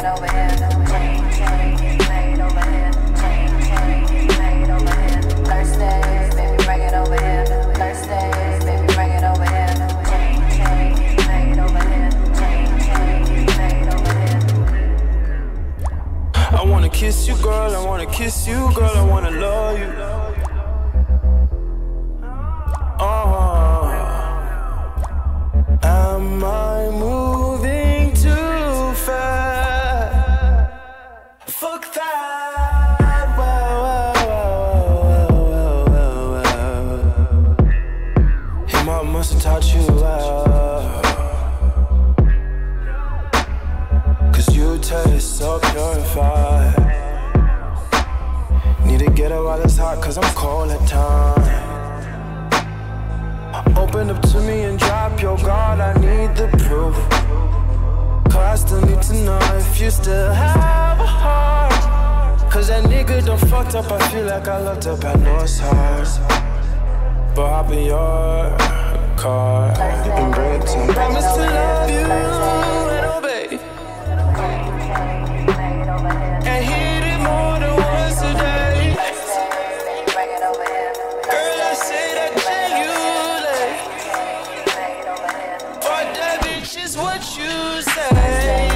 it over here. Chain, chain, bring it over here. Chain, chain, bring it over here. Thursday, baby, bring it over here. Thursday, baby, bring it over here. Chain, chain, bring it over here. Chain, chain, bring it over here. I wanna kiss you, girl. I wanna kiss you, girl. I wanna love you. Am I moving too fast? Fuck that. Hey, mom must have taught you well, 'cause you taste so purified. Need to get it while it's hot, 'cause I'm cold at times. Open up to me and drop your guard, I need the proof. 'Cause I still need to know if you still have a heart. 'Cause that nigga done fucked up, I feel like I looked up, I know it's hard. But hop in your car and bring it to me. Promise to love you and obey, and hit it more than once a day. Girl, I say that genuinely, but that bitch is what you say.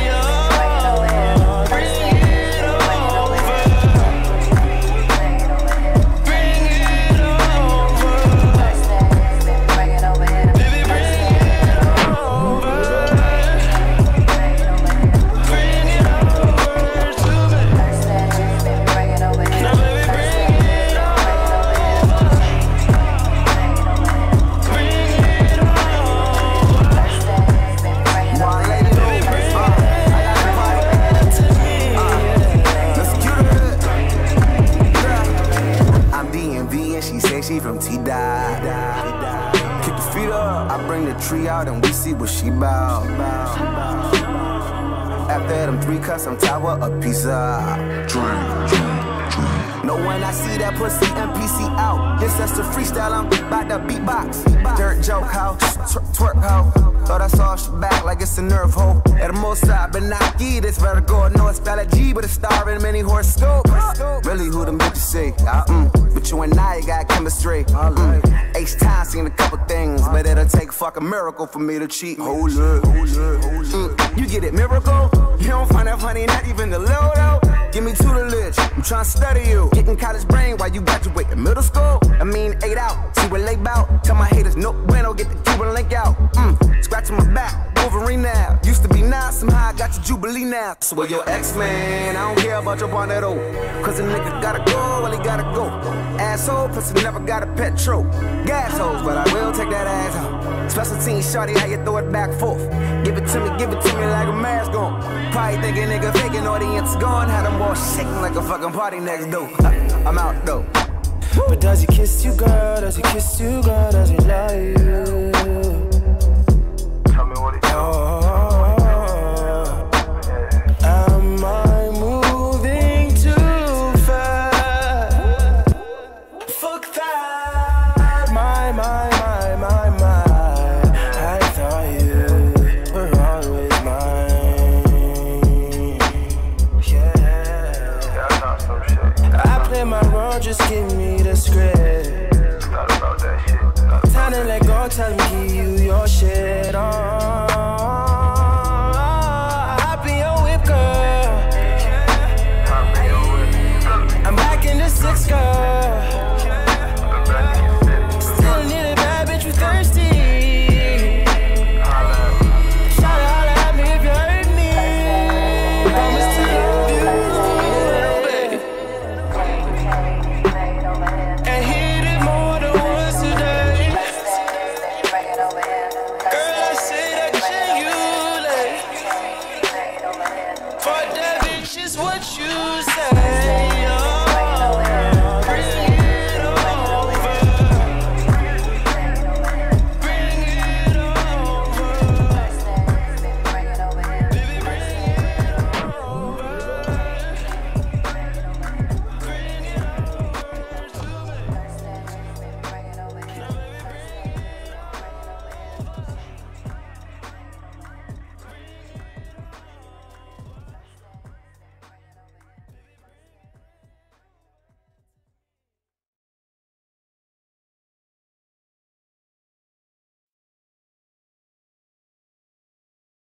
From T-Dot. Kick the feet up, I bring the tree out and we see what she bout. After them 3 cuts, I'm tower a pizza. Know when I see that pussy NPC out, it's just a freestyle, I'm about to beatbox. Dirt joke how, twerk how. Thought I saw she back like it's a nerve hole. At the most side, but not key, this vertigo. No, it's spell a G, but it's star in many horoscope. Really, who them bitches say? But you and I got chemistry. H-time seen a couple things, but it'll take a fucking miracle for me to cheat. Hold up. You get it, miracle? You don't find that funny, not even the little though. Give me 2 to lich, I'm trying to study you. Getting college brain while you graduate in middle school. I mean 8 out, see what lay bout. Tell my haters no bueno, get the Cuban link out. Scratching my back, Wolverine now. Used to be now, somehow I got your Jubilee now. So where your ex-man, I don't care about your bond at all. 'Cause a nigga gotta go, well he gotta go. Asshole, plus he never got a petrol. Gas hoes, but I will take that ass out. Special team shorty, how you throw it back forth. Give it to me like a mask on. Probably thinking nigga faking, audience gone. Had them all shaking like a fucking party next door. I'm out though. But does he kiss you, girl? Does he kiss you, girl? Does he love you? Tell me what he do. Am I moving too fast? Fuck that. My. I thought you were always mine. Yeah, I thought some shit. I play my role, just give me the script. Thought about that shit. Time to let go, tell me give you your shit on.